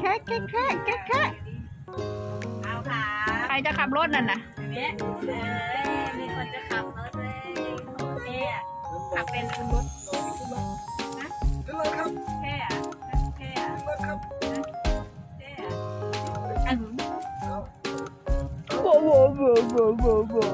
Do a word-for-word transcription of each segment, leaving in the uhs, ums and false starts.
แค่แค่แค่แค่แค่เอาค่ะใครจะขับรถนั่นน่ะเนี่ยเออมีคนจะขับรถเลยโอเคอ่ะขับเป็นขึ้นรถนะขึ้นรถครับแค่อ่ะแค่อ่ะขึ้นรถครับแค่อ่ะอันโว้โว้โว้โว้โว้โว้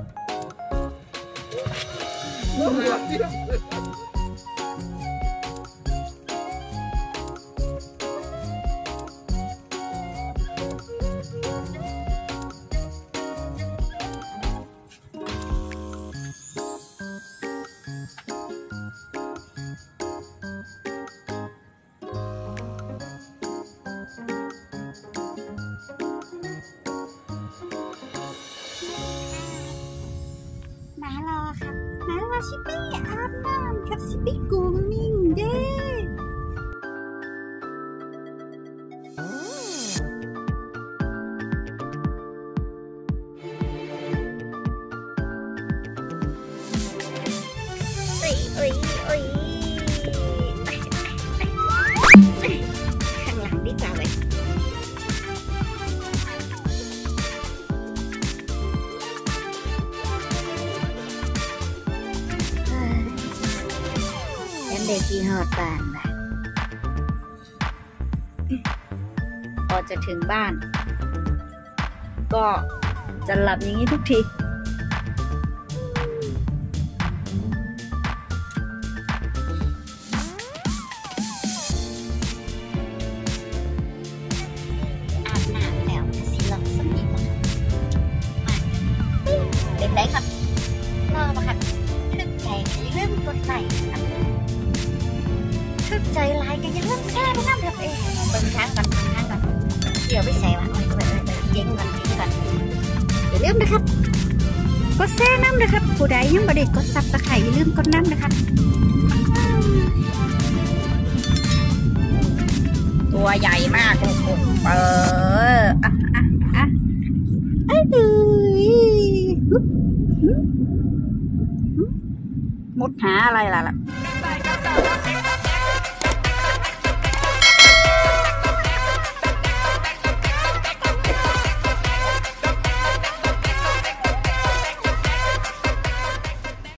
มารอครับมารอชิปปี้อาบน้ำครับชิปปี้กูมิ่งเด้โอ้ยโอ้ยโอ้ยข้างหลังดีกว่าเลยเด็กกี่หอดบ้านนะพอจะถึงบ้าน ก็จะหลับอย่างนี้ทุกทีอาบน้ำแล้วสิหลับสักนิดละมาเด็กได้ครับรอมาครับทึกใจเริ่มกดไลค์ครับทึกใจลายกันยังเริ่มแช่ไปน้ำครับเองเบิ่งทางก่อนเบิ่งทางก่อนเดี๋ยวไปใส่วะโอ้ยไปไปเย็นก่อนเย็นก่อนอย่าลืมนะครับกดแช่น้ำนะครับผู้ใดยังบ่ได้กดซับสไครต์อย่าลืมกดน้ำนะครับตัวใหญ่มากลูกเอออ่ะอ่ะอ่ะไอ้ดื้อมุดหาอะไรล่ะล่ะ